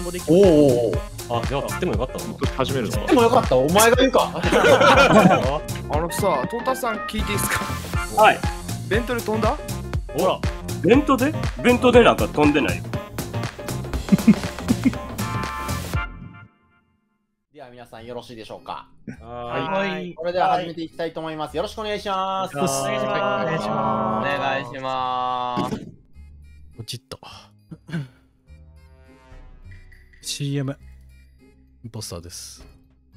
望できおる。 お。 あ、じゃあ釣ってもよかったな。 始めるのでもよかった。お前が言うか。 さ、トータさん聞いていいですか？ はい。 ベントで飛んだ？ ほら、ベントでなんか飛んでないよ。 では皆さんよろしいでしょうか。 はい。 それでは始めていきたいと思います。よろしくお願いします。 お願いします。 お願いします。 ポチッと。CM。インポスターです。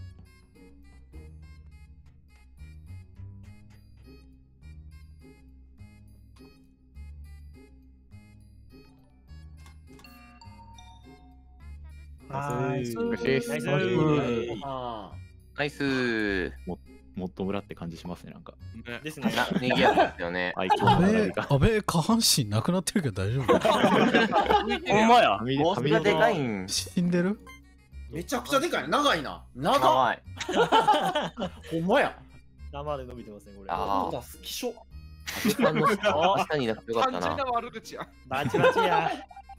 ナイス。 ナイス。 もっと村って感じしますね、なんか。 ですね。 にぎやかですよね。 アイコンの並びが。 安倍、下半身なくなってるけど大丈夫？ ほんまや。 帽子がでかいん。 死んでる？ めちゃくちゃでかい。長いな。長い。 ほんまや。 生で伸びてますね、これ。 ああ、希少。 下になってよかったな。 完全な悪口や。 バチバチや。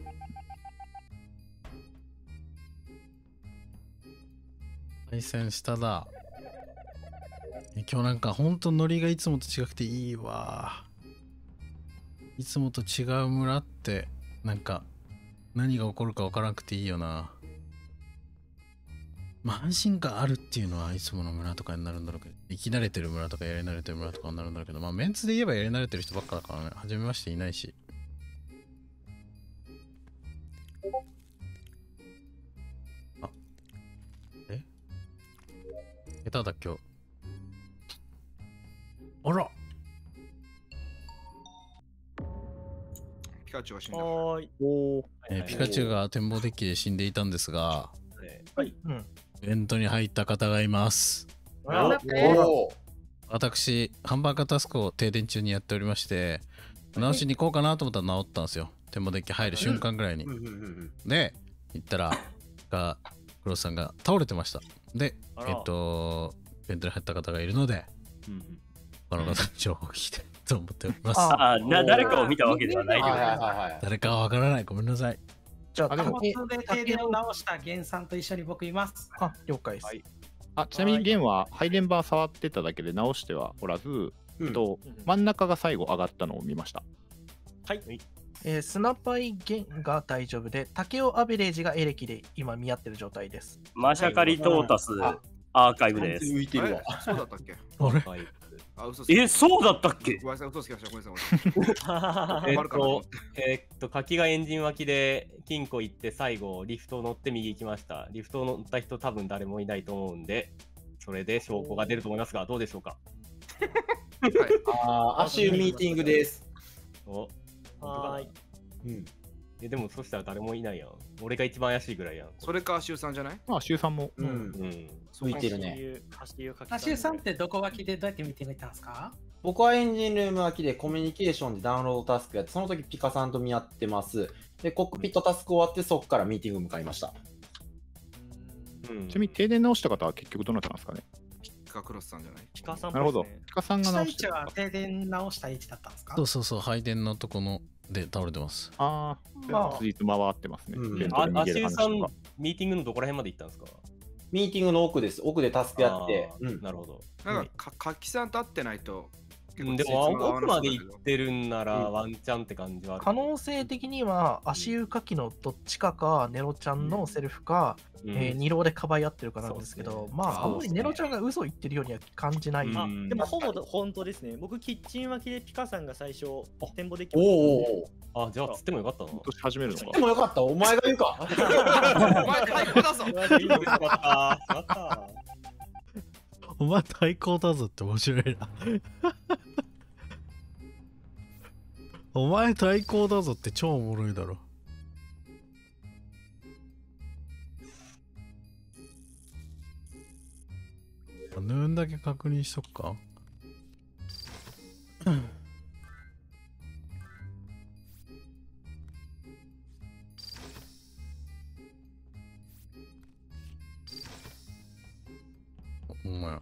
対戦しただ。今日なんかほんとノリがいつもと違くていいわ。いつもと違う村ってなんか何が起こるか分からなくていいよな。まあ安心感あるっていうのはいつもの村とかになるんだろうけど、生き慣れてる村とかやり慣れてる村とかになるんだろうけど、まあメンツで言えばやり慣れてる人ばっかだからね。初めましていないし。あ、下手だ今日。あら、 ピカチュウが死んだ。 はーい。 ピカチュウが展望デッキで死んでいたんですが、 はい。うん。 イベントに入った方がいます。私、ハンバーガータスクを停電中にやっておりまして、直しに行こうかなと思ったら直ったんですよ。展望デッキ入る瞬間ぐらいに。で、行ったら、クロスさんが倒れてました。で、イベントに入った方がいるので、他の方の情報を聞いてと思っております。 誰かを見たわけではないけど。 誰かはわからない。ごめんなさい。 じゃあ、交通で停電を直したゲンさんと一緒に僕います。 あ、了解です。 ちなみにゲンは配電盤触ってただけで直してはおらず、真ん中が最後上がったのを見ました。 はい。 スナパイゲンが大丈夫で、竹尾アベレージがエレキで今見合ってる状態です。 マシャカリトータスアーカイブです。 浮いてるわ。 そうだったっけ？ あれ？ そうだったっけ？ ごめんなさい、嘘つきました。ごめんなさい。 柿がエンジン脇で金庫行って最後リフトを乗って右行きました。リフトを乗った人多分誰もいないと思うんで、それで証拠が出ると思いますが、どうでしょうか？ 足湯ミーティングです。 はーい。 でもそしたら誰もいないやん。俺が一番怪しいぐらいやん。 それか足湯さんじゃない？ まあ、シュウさんも。 浮いてるね。 足湯さんってどこ脇でどうやって見てみたんですか？ 僕はエンジンルーム脇でコミュニケーションでダウンロードタスクやって、その時ピカさんと見合ってます。で、コックピットタスク終わって、そこからミーティング向かいました。 ちなみに停電直した方は結局どなたなんですかね？ ピカクロスさんじゃない？ ピカさん。 なるほど。ピカさんが直してる。は停電直した位置だったんですか？ そう、配電のとこので倒れてます。 ああ、ついつ回ってますね。 足湯さん、ミーティングのどこら辺まで行ったんですか？ ミーティングの奥です。奥でタスクやって。 なるほど。 なんか、柿さんと会ってないと。 でも、奥まで行ってるんならワンチャンって感じはある。 可能性的には、足湯かきのどっちかか、ネロちゃんのセルフか、二浪でかばい合ってるかなんですけど、まあ、あんまりネロちゃんが嘘言ってるようには感じない。 でも、ほぼ本当ですね。僕、キッチン脇でピカさんが最初、展望できました。じゃあ、釣ってもよかったな。 始めるのか。 でもよかった。お前が言うか。 お前最高だぞ。 お前対抗だぞって面白いな。お前対抗だぞって超おもろいだろ。ヌーンだけ確認しとくか。お前。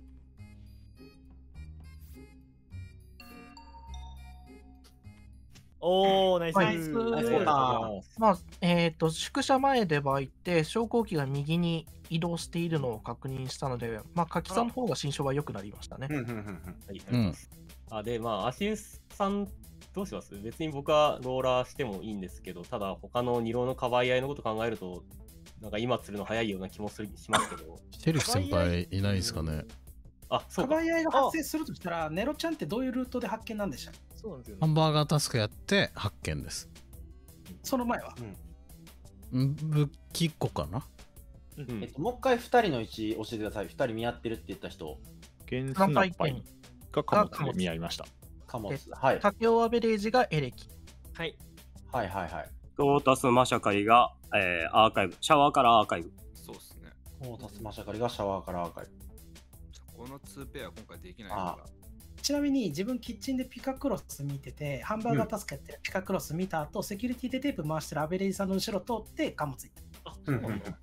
おー、ナイス。 まあ、 宿舎前で場合って昇降機が右に移動しているのを確認したので、まあ、柿さんの方が心象は良くなりましたね。 はい、ありがとうございます。で、まあ、足湯さん、どうします？別に僕はローラーしてもいいんですけど、ただ、他の二浪のかばい合いのこと考えると、なんか今釣るの早いような気もしますけど。 シェリフ先輩いないですかね。 そうか。かばい合いが発生するとしたら、ネロちゃんってどういうルートで発見なんでしたっけ？ そうなんですよね。 ハンバーガータスクやって発見です。 その前は武器庫かな。 もう一回2人の位置教えてください。2人見合ってるって言った人。 ゲンスナッパイが貨物で見合いました。 貨物。はい。 竹尾アベレージがエレキ。 はい。 はいはいはい。 トータスマシャカリが、アーカイブ。シャワーからアーカイブ。 そうですね。 トータスマシャカリがシャワーからアーカイブ。 この2ペア今回できないから。 ちなみに自分キッチンでピカクロス見てて、ハンバーガータスクやってるピカクロス見た後、セキュリティでテープ回してるアベレージさんの後ろ通って貨物行った。 そうなんだ。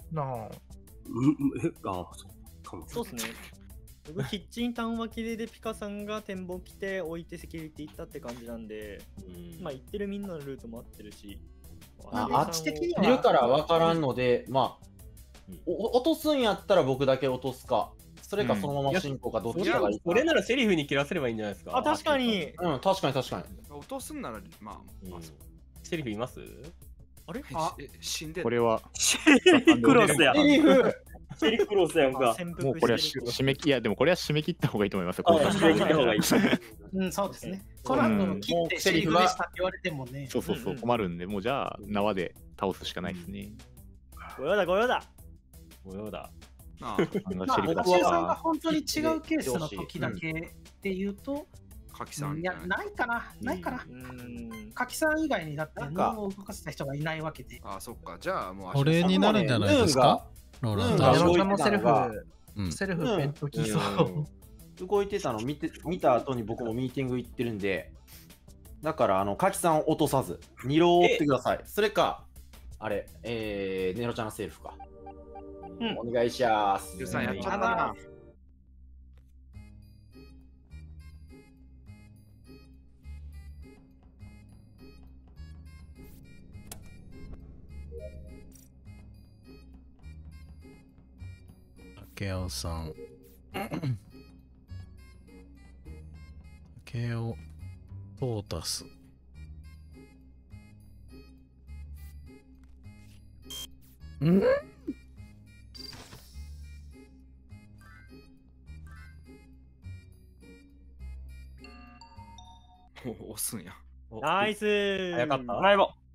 そうですね。僕、キッチン単脇でピカさんが展望来て置いてセキュリティ行ったって感じなんで、まあ行ってるみんなのルートも合ってるし、 あっち的にはいるから分からんので、まあ、落とすんやったら僕だけ落とすか。それかそのまま進行かどっちかがいい。 これならシェリフに切らせればいいんじゃないですか。 確かに。 確かに確かに。 落とすんなら、まあ、 シェリフいます？ あれ？ 死んでこれはシェリフクロスや。 シェリフクロスやんか。 もうこれは締め切いやでもこれは締め切った方がいいと思いますよ。 締め切った方がいい。 そうですね。この後切ってセリフでしたって言われてもね。 そう困るんで、もうじゃあ縄で倒すしかないですね。 ご用だ。 まあ、僕さんが本当に違うケースの時だけで言うと、 柿さんいや、ないかな。柿さん以外にだって脳を動かせた人がいないわけで。 そっか。じゃあもうこれになるんじゃないですか？ローラーネロちゃんのセルフペントキー動いてたの見た後に僕もミーティング行ってるんで、だから柿さんを落とさず2浪を追ってください。それかあれネロちゃんのセルフか。お願いします。 ゆうさんやっちゃったな。 竹尾さん。竹尾トータス。 押すんや。 ナイス。 早かった。 ライボ。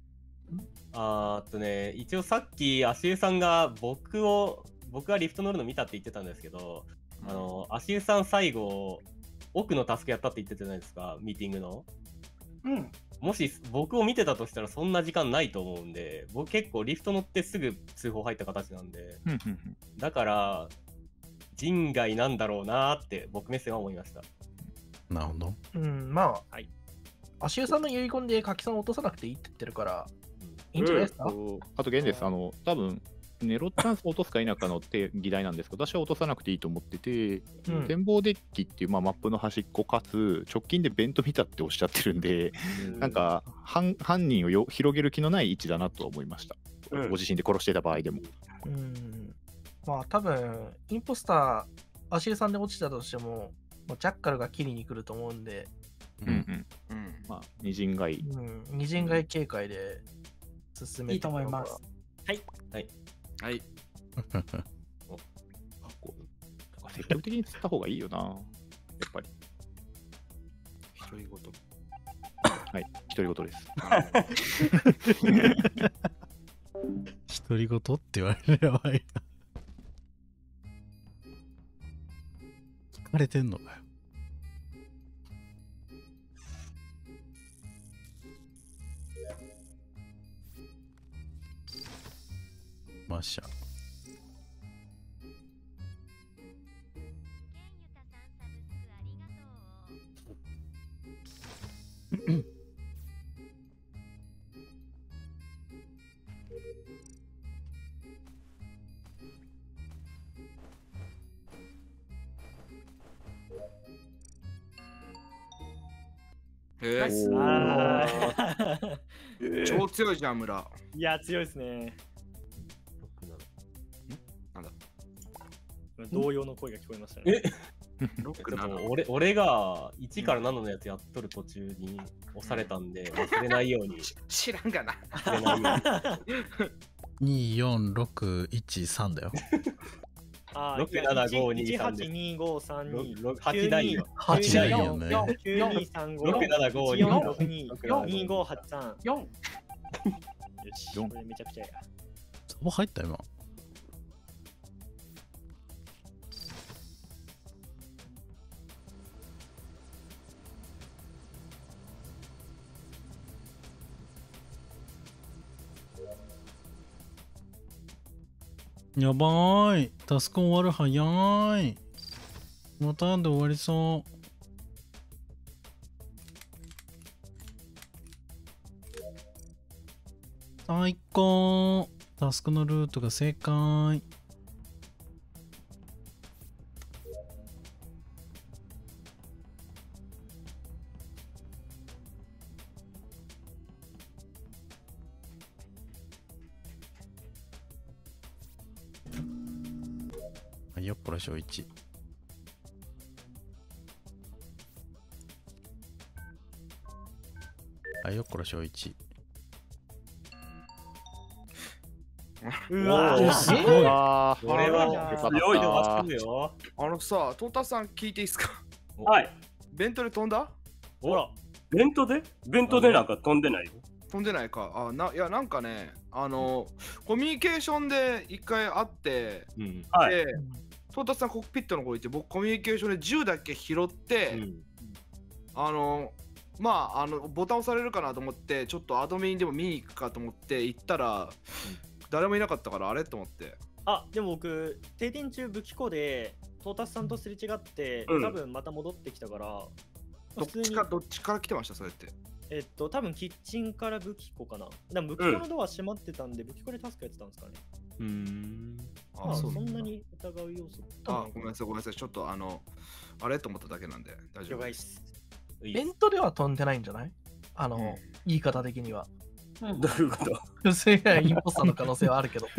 一応さっき足湯さんが僕がリフト乗るの見たって言ってたんですけど、足湯さん最後奥のタスクやったって言ってたじゃないですか、ミーティングの。もし僕を見てたとしたらそんな時間ないと思うんで、僕結構リフト乗ってすぐ通報入った形なんで、だから人外なんだろうなーって僕目線は思いました。 なるほど。 まあ、足湯さんの遺言で柿さんを落とさなくていいって言ってるから、いいんじゃないですか？ あと、現です。多分ネロチャンスを落とすか否かのって議題なんですけど、私は落とさなくていいと思ってて、展望デッキっていうマップの端っこかつ、直近でベント見たっておっしゃってるんで、なんか犯人を広げる気のない位置だなと思いました。ご自身で殺してた場合でも。 まあ、多分インポスター、足湯さんで落ちたとしても、ジャッカルが切りに来ると思うんで、 まあ、二陣買い。 二陣買い警戒で進めていいと思います。 はい。 積極的に釣った方がいいよな、やっぱり。 独り言。 はい、独り言です。 独り言って言われればやばいな。聞かれてんのかよ。マシャ。 超強いじゃん、村。 いや、強いですね。 なんだ同様の声が聞こえましたね。 俺が1から7のやつやっとる途中に押されたんで、忘れないように。 知らんがな。 忘れないように。 24613だよ。 あ 6、7、5、2、3 1、8、2、5、3、2、 8ないよ。 8ないよね。 9、2、3、5、 6、7、5、 4、6、2、2、5、8、3。 4。 よし、これめちゃくちゃや。 サボ入った今。やばーい。タスク終わる早い。またんで終わりそう。最高。タスクのルートが正解。よっこらしょ1。よっこらしょ1。 うわー、すごい。 これは強いのが来るよ。 さ、トータスさん聞いていいですか？ はい。 ベントで飛んだ？ ほら。 ベントでなんか飛んでないよ。 飛んでないか。いや、なんかね、コミュニケーションで一回会って、 はい。 で、トータスさんコックピットの方行って、僕コミュニケーションで銃だけ拾って、ボタン押されるかなと思って、ちょっとアドミンでも見に行くかと思って行ったら、誰もいなかったからあれと思って。 あ、でも僕、停電中武器庫でトータスさんとすれ違って、多分また戻ってきたから、 どっちから来てました、それって。 多分キッチンから武器庫かな。でも武器庫のドア閉まってたんで、武器庫でタスクやってたんですかね。そんなに疑う要素。 ごめんなさい、ごめんなさい。ちょっとあれと思っただけなんで、大丈夫です。 ベントでは飛んでないんじゃない？言い方的には。 どういうこと？ それがインポスターの可能性はあるけど。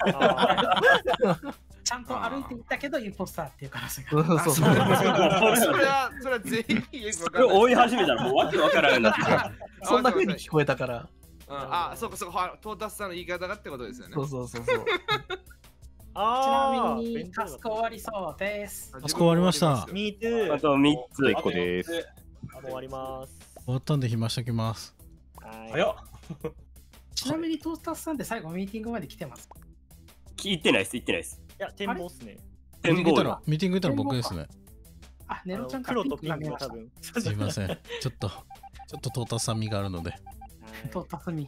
ちゃんと歩いていったけど、インポスターっていう可能性が。 それは全員追い始めたらもうわけわからんようになってきた。 そんな風に聞こえたから。 そうか、そうか、トータスさんの言い方がってことですよね。 そう。 ちなみにタスク終わりそうです。 タスク終わりました。 Me too。 あと3つ。 1個です。 終わります。 終わったんで暇しときます。 早っ。 ちなみにトータスさんって最後ミーティングまで来てます。 行ってないです。 いや、展望っすね。 ミーティング行ったら僕ですね。 あ、ネロちゃん黒とピンクが多分。 すいません。ちょっとトータスさん味があるので。 トータス味。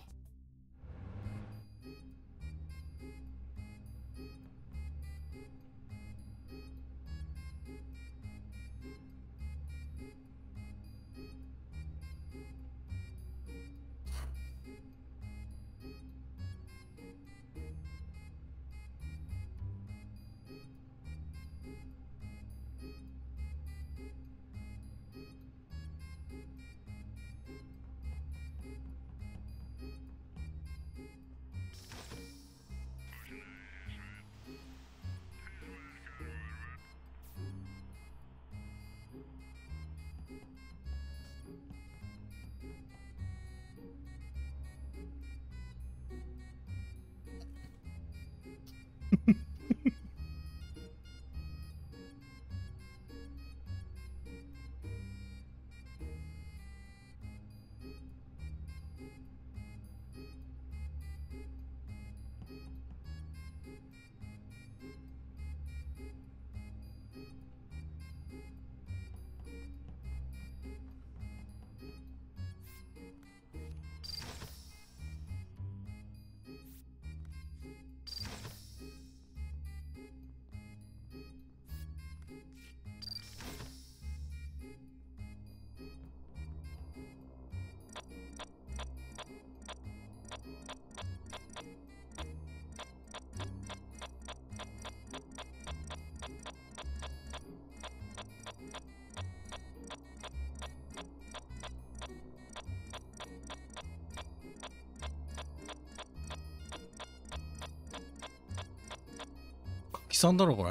さんだろこれ。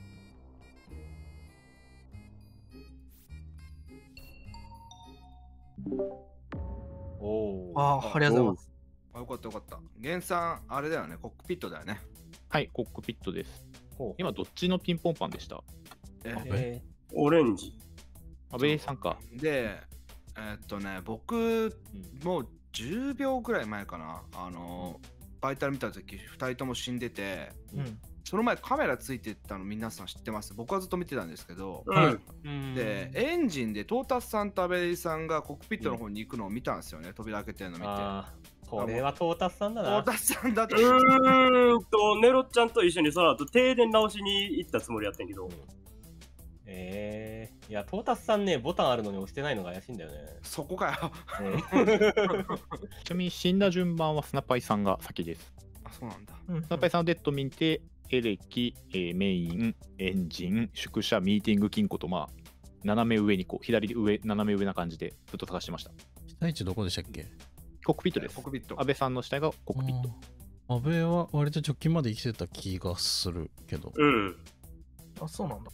おあありがとうございます。 よかったよかった。原産あれだよね、コックピットだよね。 はい、コックピットです。今どっちのピンポンパンでした？ オレンジ。 安倍さんか。 で、僕、もう10秒ぐらい前かな、バイタル見たとき、2人とも死んでて、その前カメラついてたの皆さん知ってます？僕はずっと見てたんですけど、で、エンジンでトータスさんとアベリさんがコックピットの方に行くのを見たんですよね、扉開けてるの見て。 これはトータスさんだな。 トータスさんだと。 ネロちゃんと一緒にその後停電直しに行ったつもりやってんけど。 いや、トータスさんね、ボタンあるのに押してないのが怪しいんだよね。 そこかよ。 ちなみに死んだ順番はスナパイさんが先です。 あ、そうなんだ。 スナパイさんのデッド見て、エレキ、メイン、エンジン、宿舎、ミーティング金庫と、まあ、斜め上にこう、左上、斜め上な感じでずっと探してました。 下位置どこでしたっけ？ コックピットです。 コックピット。 安倍さんの死体がコックピット。 安倍は割と直近まで生きてた気がするけど。 あ、そうなんだ。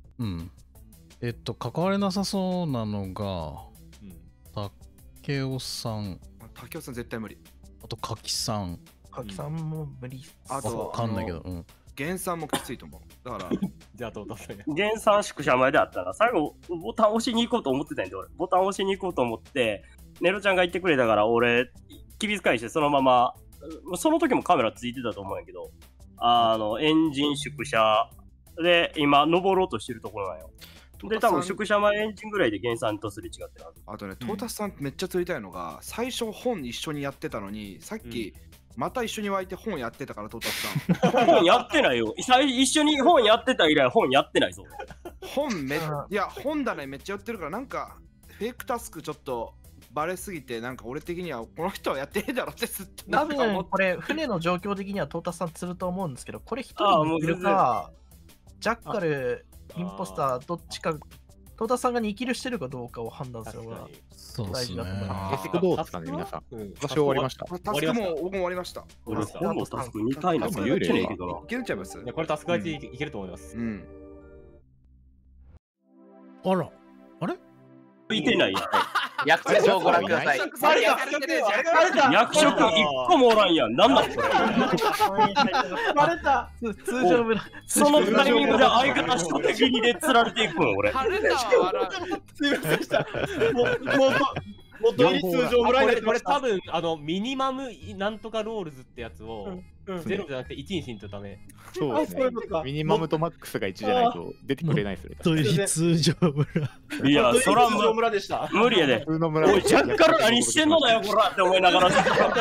関われなさそうなのが、竹雄さん。 竹雄さん絶対無理。 あと、柿さん。 柿さんも無理。 あと、 わかんないけど。 原産もきついと思う。だから。 じゃあ、どうだった原産宿舎前であったら、最後、ボタン押しに行こうと思ってたんで、俺。ボタン押しに行こうと思って、ネロちゃんが言ってくれたから、俺、気遣いしてそのまま、その時もカメラついてたと思うんやけど、エンジン宿舎で、今、登ろうとしてるところなんよ。で、多分宿舎前エンジンぐらいで原産とすれ違ってるはず。 あとね、トータスさんめっちゃ釣りたいのが、最初本一緒にやってたのに、さっき、また一緒に湧いて本やってたから、トータスさん。本やってないよ。一緒に本やってた以来、本やってないぞ。 いや、本棚めっちゃ寄ってるから、なんか、フェイクタスクちょっと、バレすぎて、なんか俺的にはこの人はやってねえだろってずっと多分これ船の状況的にはトータスさん釣ると思うんですけど、これ一人いるかジャッカルインポスターどっちかトータスさんが2キルしてるかどうかを判断するのが大事だと思います。 どうですかね、皆さん。私終わりました。 タスクも僕も終わりました。 俺本のタスク2回の幽霊いけるちゃいます？ これタスクいけると思います。 あら、あれいてないやん。 役所をご覧ください。 役職1個もおらんやん。なんなんこれ。 バレた。通常村。 そのタイミングで相方人的にで釣られていくの俺。 すいませんでした。 元入り通常村になってました。これ多分ミニマムなんとかロールズってやつをゼロじゃなくて1にしんとダメ。 そうですね。ミニマムとマックスが1じゃないと出てくれないですよね。 元入り通常村。 いや、そら村でした。 無理やで。おい、ジャッカル何してんのだよ、こらって思いながら。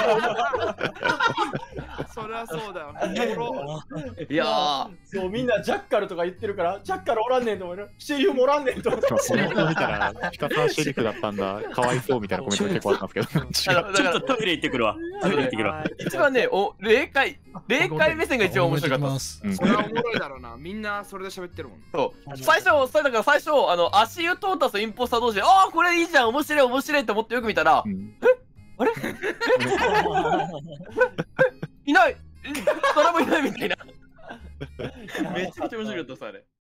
そりゃそうだよ。 いやー、 そうみんなジャッカルとか言ってるから、ジャッカルおらんねんと思うよ。シェリフもおらんねんと思って。 その人見たら、ピカさんシェリフだったんだ、かわいそうみたいなコメントが結構あったんですけど。 ちょっとトイレ行ってくるわ。トイレ行ってくるわ。 一番ね、霊界目線が一番面白かった。 それはおもろいだろうな。みんなそれで喋ってるもん。 そう。最初、足湯トータスとインポスター同士で、ああ、これいいじゃん、面白い、面白いって思ってよく見たら、あれいない誰もいないみたいな。めちゃくちゃ面白かったさ、あれ。